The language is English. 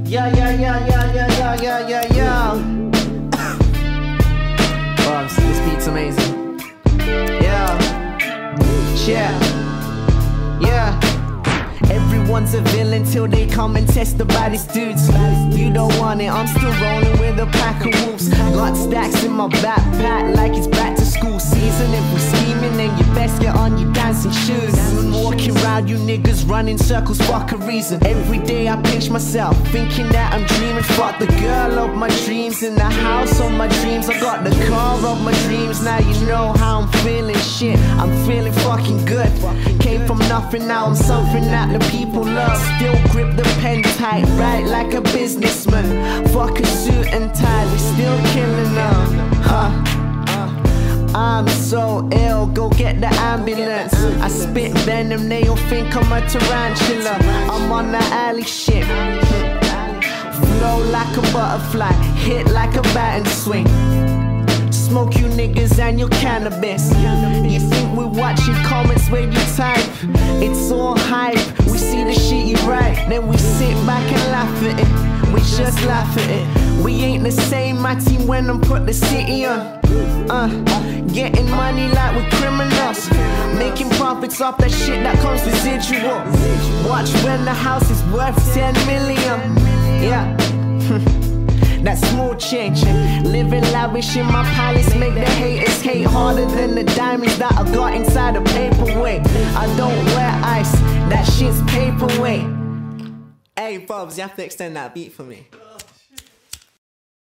Yeah, yeah, yeah, yeah, yeah, yeah, yeah, yeah, yeah. Oh, this beat's amazing. Yeah. Yeah. Everyone's a villain till they come and test the baddest dudes. You don't want it, I'm still rolling with a pack of wolves. Got stacks in my backpack like it's back to school season. If we're scheming, then you best get on your dancing shoes. I'm walking around, you niggas running circles, fuck a reason. Every day I pinch myself, thinking that I'm dreaming. Fuck the girl of my dreams in the house of my dreams. I got the car of my dreams, now you know how I'm feeling. Shit, I'm feeling fucking good. Came from nothing, now I'm something that the people love. Still grip the pen tight, right like a businessman. Fuck a suit and tie, we still killing them. I'm so ill, go get the ambulance. I spit venom, they all think I'm a tarantula. I'm on the alley shit. Flow like a butterfly, hit like a bat and swing. Smoke you niggas and your cannabis. You think we're watching comments where you type? It's all hype, we see the shit you write, then we sit back and laugh at it. We just laugh at it. We ain't the same, my team went and put the city on. Getting money like we're criminals, making profits off that shit that comes residual. Watch when the house is worth 10 million. Yeah. That small change, living lavish in my palace, make the haters hate harder than the diamonds that I got inside a paperweight. I don't wear ice, that shit's paperweight. Hey Bobs, you have to extend that beat for me.